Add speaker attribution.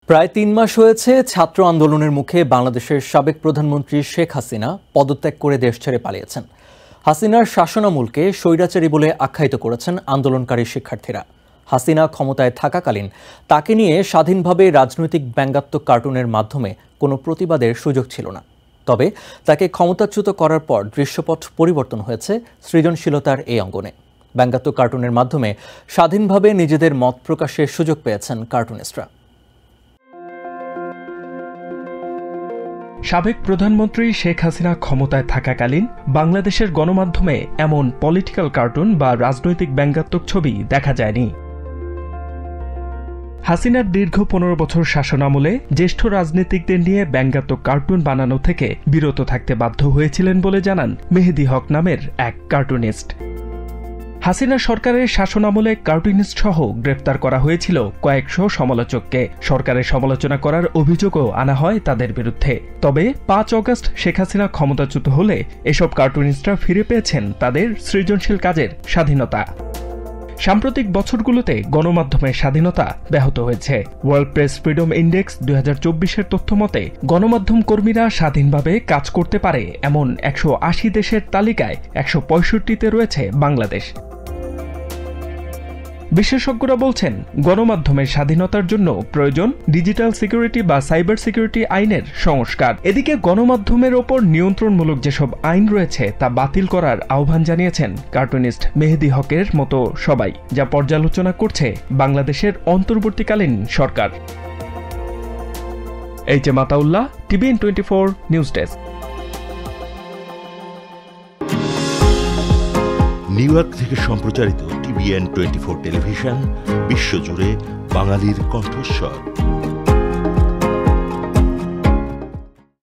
Speaker 1: প্রায় ৩ মাস হয়েছে ছাত্র আন্দোলনের মুখে বাংলাদেশের সাবেক প্রধানমন্ত্রী শেখ হাসিনা পদত্যাগ করে দেশ ছেড়ে পালিয়েছেন। হাসিনার শাসনামলকে স্বৈরাচারী বলে আখ্যায়িত করেছেন আন্দোলনকারী শিক্ষার্থীরা। হাসিনা ক্ষমতায় থাকাকালীন তাকে নিয়ে স্বাধীনভাবে রাজনৈতিক ব্যঙ্গাত্মক কার্টুনের মাধ্যমে কোনো প্রতিবাদের সুযোগ ছিল না। তবে তাকে ক্ষমতাচ্যুত করার পর দৃশ্যপট পরিবর্তন হয়েছে সৃজনশীলতার এই অঙ্গনে। ব্যঙ্গাত্মক কার্টুনের মাধ্যমে স্বাধীনভাবে নিজেদের মত প্রকাশের সুযোগ পেয়েছেন কার্টুনিস্টরা।
Speaker 2: সাবেক প্রধানমন্ত্রী শেখ হাসিনা ক্ষমতায় থাকাকালীন বাংলাদেশের গণমাধ্যমে এমন পলিটিক্যাল কার্টুন বা রাজনৈতিক ব্যঙ্গাত্মক ছবি দেখা যায়নি। হাসিনার দীর্ঘ ১৫ বছর শাসনামলে জ্যেষ্ঠ রাজনীতিকদের নিয়ে ব্যঙ্গাত্মক কার্টুন বানানো থেকে বিরত থাকতে বাধ্য হয়েছিলেন বলে জানান মেহেদি হক নামের এক কার্টুনিস্ট। হাসিনা সরকারের শাসনামলে কার্টুনিস্ট সহ গ্রেপ্তার করা হয়েছিল কয়েকশো সমালোচককে। সরকারের সমালোচনা করার অভিযোগও আনা হয় তাদের বিরুদ্ধে। তবে ৫ অগস্ট শেখ হাসিনা ক্ষমতাচ্যুত হলে এসব কার্টুনিস্টরা ফিরে পেয়েছেন তাদের সৃজনশীল কাজের স্বাধীনতা। সাম্প্রতিক বছরগুলোতে গণমাধ্যমের স্বাধীনতা ব্যাহত হয়েছে। ওয়ার্ল্ড প্রেস ফ্রিডম ইন্ডেক্স ২০২৪-এর তথ্য মতে গণমাধ্যম কর্মীরা স্বাধীনভাবে কাজ করতে পারে এমন ১৮০ দেশের তালিকায় ১৬৫তে রয়েছে বাংলাদেশ। বিশেষজ্ঞরা বলছেন, গণমাধ্যমের স্বাধীনতার জন্য প্রয়োজন ডিজিটাল সিকিউরিটি বা সাইবার সিকিউরিটি আইনের সংস্কার। এদিকে গণমাধ্যমের ওপর নিয়ন্ত্রণমূলক যেসব আইন রয়েছে তা বাতিল করার আহ্বান জানিয়েছেন কার্টুনিস্ট মেহেদি হকের মতো সবাই, যা পর্যালোচনা করছে বাংলাদেশের অন্তর্বর্তীকালীন সরকার। H M. Ataullah, TBN24 news desk.
Speaker 3: New York থেকে সম্প্রচারিত TBN24 টেলিভিশন বিশ্বজুড়ে বাঙালির কণ্ঠস্বর।